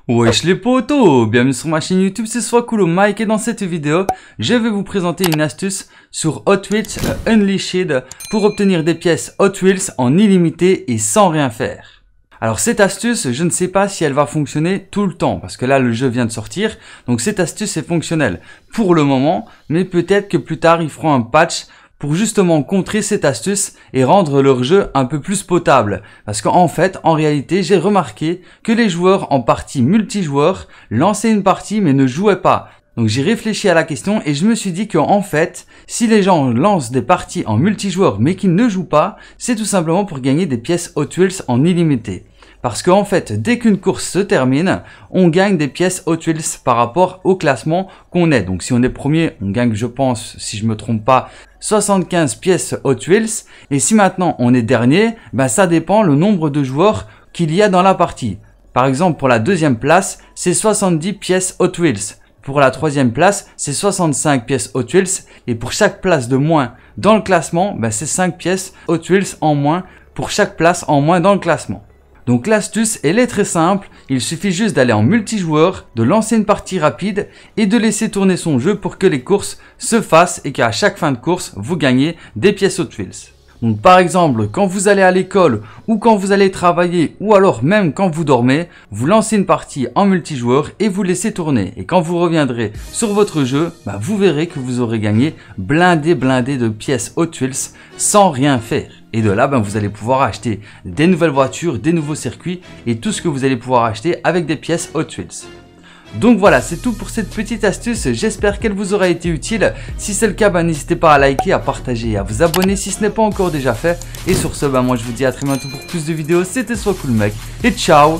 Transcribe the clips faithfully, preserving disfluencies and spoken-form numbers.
Wesh les potos, bienvenue sur ma chaîne YouTube, c'est Swakulo Mike et dans cette vidéo, je vais vous présenter une astuce sur Hot Wheels Unleashed pour obtenir des pièces Hot Wheels en illimité et sans rien faire. Alors cette astuce, je ne sais pas si elle va fonctionner tout le temps parce que là le jeu vient de sortir, donc cette astuce est fonctionnelle pour le moment, mais peut-être que plus tard ils feront un patch pour justement contrer cette astuce et rendre leur jeu un peu plus potable. Parce qu'en fait, en réalité, j'ai remarqué que les joueurs en partie multijoueur lançaient une partie mais ne jouaient pas. Donc j'ai réfléchi à la question et je me suis dit qu'en fait, si les gens lancent des parties en multijoueur mais qu'ils ne jouent pas, c'est tout simplement pour gagner des pièces Hot Wheels en illimité. Parce qu'en fait, dès qu'une course se termine, on gagne des pièces Hot Wheels par rapport au classement qu'on est. Donc si on est premier, on gagne, je pense, si je me trompe pas, soixante-quinze pièces Hot Wheels. Et si maintenant on est dernier, ben ça dépend le nombre de joueurs qu'il y a dans la partie. Par exemple, pour la deuxième place, c'est soixante-dix pièces Hot Wheels. Pour la troisième place, c'est soixante-cinq pièces Hot Wheels. Et pour chaque place de moins dans le classement, ben c'est cinq pièces Hot Wheels en moins pour chaque place en moins dans le classement. Donc l'astuce, elle est très simple, il suffit juste d'aller en multijoueur, de lancer une partie rapide et de laisser tourner son jeu pour que les courses se fassent et qu'à chaque fin de course, vous gagnez des pièces Hot Wheels. Donc par exemple, quand vous allez à l'école ou quand vous allez travailler ou alors même quand vous dormez, vous lancez une partie en multijoueur et vous laissez tourner. Et quand vous reviendrez sur votre jeu, bah vous verrez que vous aurez gagné blindé blindé de pièces Hot Wheels sans rien faire. Et de là, ben, vous allez pouvoir acheter des nouvelles voitures, des nouveaux circuits et tout ce que vous allez pouvoir acheter avec des pièces Hot Wheels. Donc voilà, c'est tout pour cette petite astuce. J'espère qu'elle vous aura été utile. Si c'est le cas, ben, n'hésitez pas à liker, à partager et à vous abonner si ce n'est pas encore déjà fait. Et sur ce, ben, moi je vous dis à très bientôt pour plus de vidéos. C'était Swakulo Mike et ciao,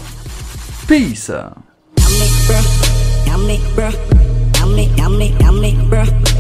peace.